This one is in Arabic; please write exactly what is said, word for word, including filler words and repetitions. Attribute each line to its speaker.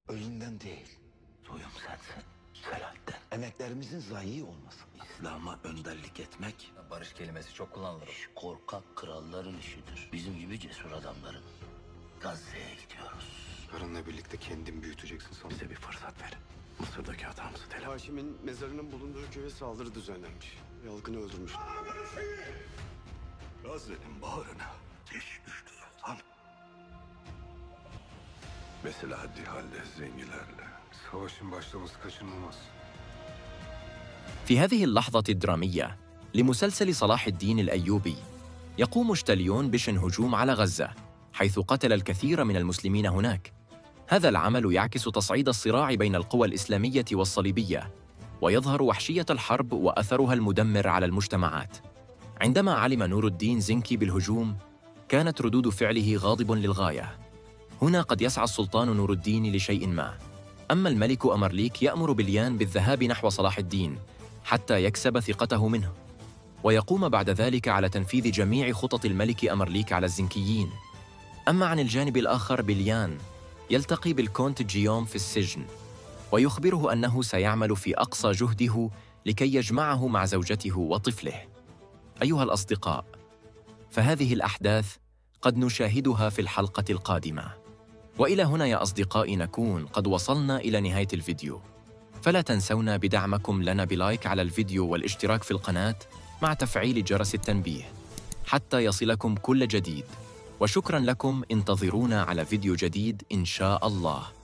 Speaker 1: Ölümden değil,
Speaker 2: Soyum sensin, Selahattin.
Speaker 1: emeklerimizin zayi olmasın.
Speaker 2: İslam'a önderlik etmek.
Speaker 3: Barış kelimesi çok kullanılır.
Speaker 2: İş korkak kralların işidir. Bizim gibi cesur adamların. Gazze'ye gidiyoruz.
Speaker 4: Karınla birlikte kendin büyüteceksin sana.
Speaker 2: Bize bir fırsat ver. Mısır'daki hatamızı telafi.
Speaker 5: Haşim'in mezarının bulunduğu köye saldırı düzenlenmiş. Yalkın'ı öldürmüş.
Speaker 2: Gazze'nin bağrına ateş düştü sultan. Mesela haddi halde zengilerle.
Speaker 4: Savaşın başlaması kaçınılmaz.
Speaker 6: في هذه اللحظة الدرامية لمسلسل صلاح الدين الأيوبي يقوم شتاليون بشن هجوم على غزة حيث قتل الكثير من المسلمين هناك. هذا العمل يعكس تصعيد الصراع بين القوى الإسلامية والصليبية ويظهر وحشية الحرب وأثرها المدمر على المجتمعات. عندما علم نور الدين زنكي بالهجوم كانت ردود فعله غاضب للغاية. هنا قد يسعى السلطان نور الدين لشيء ما، أما الملك أمرليك يأمر بليان بالذهاب نحو صلاح الدين حتى يكسب ثقته منه، ويقوم بعد ذلك على تنفيذ جميع خطط الملك أمرليك على الزنكيين. أما عن الجانب الآخر بليان يلتقي بالكونت جيوم في السجن ويخبره أنه سيعمل في أقصى جهده لكي يجمعه مع زوجته وطفله. أيها الأصدقاء، فهذه الأحداث قد نشاهدها في الحلقة القادمة. وإلى هنا يا أصدقائي نكون قد وصلنا إلى نهاية الفيديو، فلا تنسونا بدعمكم لنا بلايك على الفيديو والاشتراك في القناة مع تفعيل جرس التنبيه حتى يصلكم كل جديد. وشكراً لكم، انتظرونا على فيديو جديد إن شاء الله.